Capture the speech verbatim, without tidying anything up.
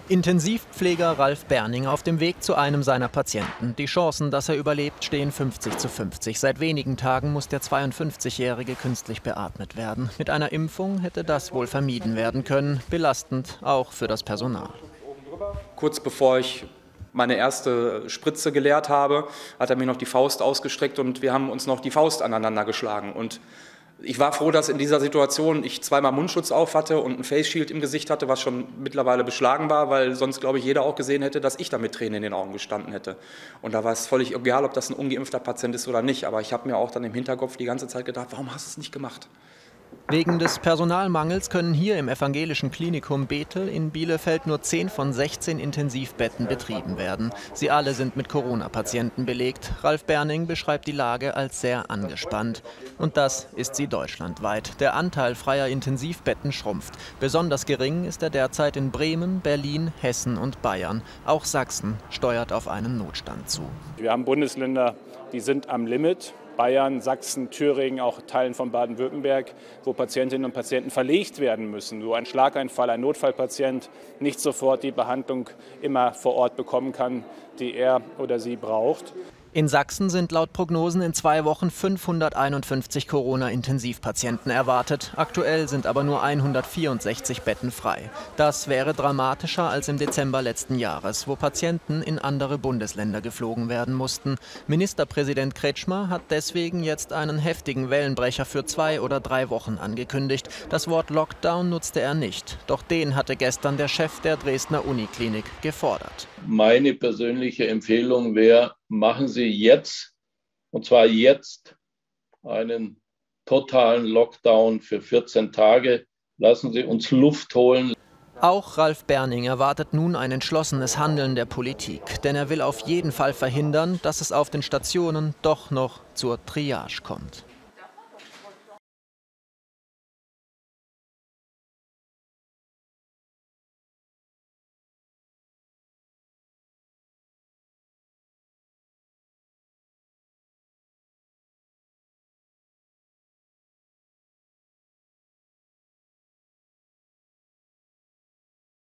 Intensivpfleger Ralf Berning auf dem Weg zu einem seiner Patienten. Die Chancen, dass er überlebt, stehen fünfzig zu fünfzig. Seit wenigen Tagen muss der zweiundfünfzigjährige künstlich beatmet werden. Mit einer Impfung hätte das wohl vermieden werden können. Belastend auch für das Personal. Kurz bevor ich meine erste Spritze geleert habe, hat er mir noch die Faust ausgestreckt und wir haben uns noch die Faust aneinander geschlagen. Und ich war froh, dass in dieser Situation ich zweimal Mundschutz auf hatte und ein Face Shield im Gesicht hatte, was schon mittlerweile beschlagen war, weil sonst, glaube ich, jeder auch gesehen hätte, dass ich da mit Tränen in den Augen gestanden hätte. Und da war es völlig egal, ob das ein ungeimpfter Patient ist oder nicht. Aber ich habe mir auch dann im Hinterkopf die ganze Zeit gedacht, warum hast du es nicht gemacht? Wegen des Personalmangels können hier im evangelischen Klinikum Bethel in Bielefeld nur zehn von sechzehn Intensivbetten betrieben werden. Sie alle sind mit Corona-Patienten belegt. Ralf Berning beschreibt die Lage als sehr angespannt. Und das ist sie deutschlandweit. Der Anteil freier Intensivbetten schrumpft. Besonders gering ist er derzeit in Bremen, Berlin, Hessen und Bayern. Auch Sachsen steuert auf einen Notstand zu. Wir haben Bundesländer, die sind am Limit. Bayern, Sachsen, Thüringen, auch Teilen von Baden-Württemberg, wo Patientinnen und Patienten verlegt werden müssen, wo ein Schlaganfall, ein Notfallpatient nicht sofort die Behandlung immer vor Ort bekommen kann, die er oder sie braucht. In Sachsen sind laut Prognosen in zwei Wochen fünfhunderteinundfünfzig Corona-Intensivpatienten erwartet. Aktuell sind aber nur hundertvierundsechzig Betten frei. Das wäre dramatischer als im Dezember letzten Jahres, wo Patienten in andere Bundesländer geflogen werden mussten. Ministerpräsident Kretschmer hat deswegen jetzt einen heftigen Wellenbrecher für zwei oder drei Wochen angekündigt. Das Wort Lockdown nutzte er nicht. Doch den hatte gestern der Chef der Dresdner Uniklinik gefordert. Meine persönliche Empfehlung wäre, machen Sie jetzt, und zwar jetzt, einen totalen Lockdown für vierzehn Tage. Lassen Sie uns Luft holen. Auch Ralf Berning erwartet nun ein entschlossenes Handeln der Politik. Denn er will auf jeden Fall verhindern, dass es auf den Stationen doch noch zur Triage kommt.